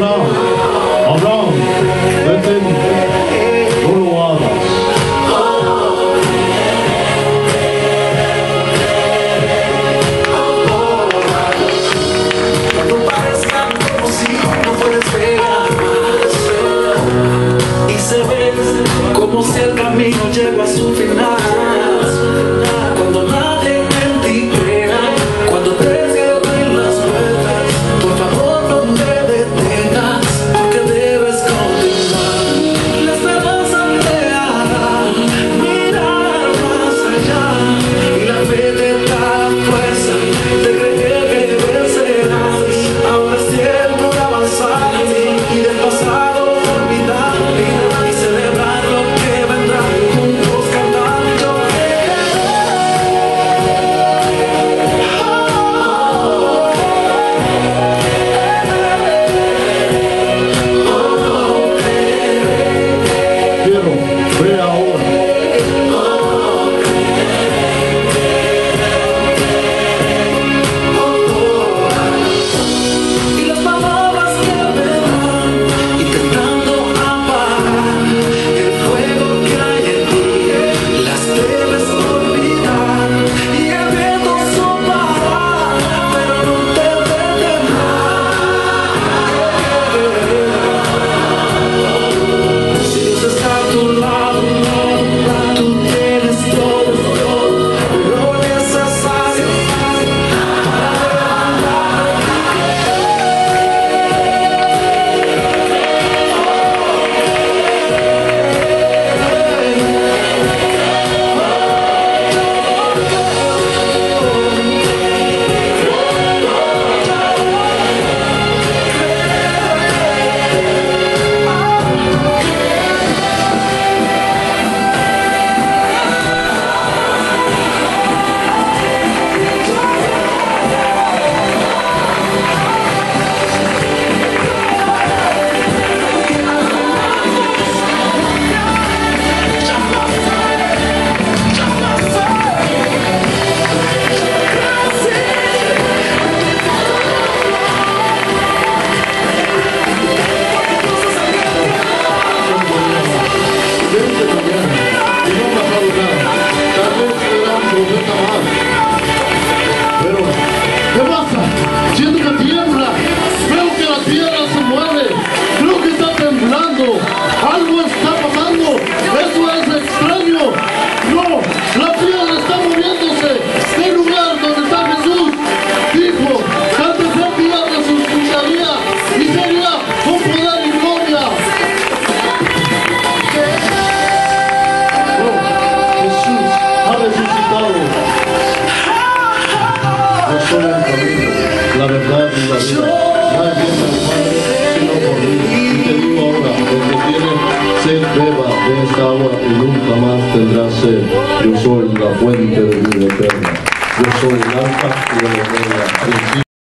Abraham, vete, no lo hagas. Cuando parezcan como si no puedes ver y se ve como si el camino llegó a su final. Cuando nadie en ti crea, cuando te cierren las puertas, por favor no te detengas, porque debes continuar. La esperanza te hará mirar más allá, y la fe te da fuerza de creer que vencerás. Ahora es tiempo de avanzar y del pasado olvidar y celebrar lo que vendrá, juntos cantando. Quiero, ve ahora. Y las palabras que vendrán intentando apagar el fuego que hay en ti, las debes olvidar. Y el viento soplará, pero no te detendrá. Si Dios está a tu lado, tú tienes todo lo necesario Vente mañana y no ha pasado nada. Tal vez será un profeta más. Pero, ¿qué pasa? Siento que tiembla. Veo que la tierra se mueve. Creo que está temblando. Algo está pasando. Eso es extraño. No, la tierra está moviéndose. El lugar donde está Jesús dijo que al tercer día resucitaría y sería con poder y gloria. Jesús ha resucitado. Yo soy el camino, la verdad y la vida. Nadie viene al Padre sino por mí. Y te digo ahora, el que tiene sed beba de esta agua y nunca más tendrá sed. Yo soy la fuente de vida eterna. Yo soy el alfa y el omega.